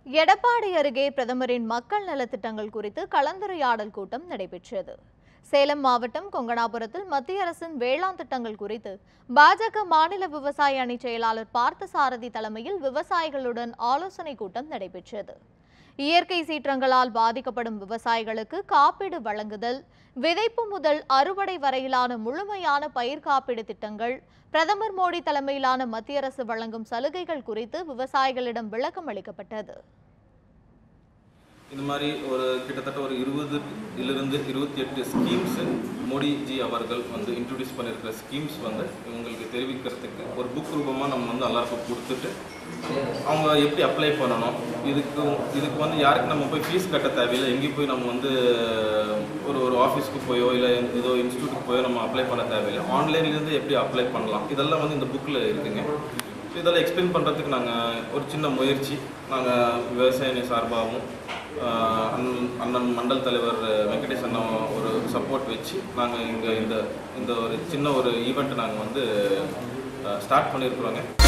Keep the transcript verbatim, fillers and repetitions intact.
எடப்பாடி அருகே பிரதமரின் மக்கள் நலத்திட்டங்கள் குறித்து கலந்துரையாடல் கூட்டம் நடைபெற்றது. சேலம் மாவட்டம் கொங்கணாபுரத்தில் மத்திய அரசின் வேளாண் திட்டங்கள் குறித்து பாஜக மாநில விவசாய அணி செயலாளர் பார்த்தசாரதி தலைமையில் விவசாயிகளுடன் ஆலோசனை கூட்டம் நடைபெற்றது. இயற்கை சீற்றங்களால் பாதிக்கப்படும் விவசாயிகளுக்கு காப்பீடு வழங்குதல், விதைப்பு முதல் அறுவடை வரையிலான முழுமையான பயிர் காப்பீடு திட்டங்கள், பிரதமர் மோடி தலைமையிலான மத்திய அரசு வழங்கும் சலுகைகள் குறித்து விவசாயிகளிடம் விளக்கம் அளிக்கப்பட்டது. இந்த மாதிரி ஒரு கிட்டத்தட்ட ஒரு இருபது இலிருந்து இருபத்தி எட்டு ஸ்கீம்ஸ் மோடிஜி அவர்கள் வந்து இன்ட்ரடியூஸ் பண்ணியிருக்கிற ஸ்கீம்ஸ் வந்து இவங்களுக்கு தெரிவிக்கிறதுக்கு ஒரு புக் ரூபமாக நம்ம வந்து எல்லாருக்கும் கொடுத்துட்டு அவங்க எப்படி அப்ளை பண்ணணும், இதுக்கு இதுக்கு வந்து யாருக்கு நம்ம போய் ஃபீஸ் கட்ட தேவையில்லை, எங்கேயும் போய் நம்ம வந்து ஒரு ஒரு ஆஃபீஸ்க்கு போயோ இல்லை ஏதோ இன்ஸ்டியூட்டுக்கு போயோ நம்ம அப்ளை பண்ண தேவையில்லை, ஆன்லைன்லேருந்து எப்படி அப்ளை பண்ணலாம் இதெல்லாம் வந்து இந்த புக்கில் இருக்குங்க. இதெல்லாம் எக்ஸ்பிளைன் பண்ணுறதுக்கு நாங்கள் ஒரு சின்ன முயற்சி நாங்கள் விவசாய சார்பாகவும் அண்ணன் மண்டல் தலைவர் வெங்கடேஷ் அண்ணா ஒரு சப்போர்ட் வச்சு நாங்கள் இங்கே இந்த இந்த ஒரு சின்ன ஒரு ஈவெண்ட் நாங்கள் வந்து ஸ்டார்ட் பண்ணியிருக்கிறோங்க.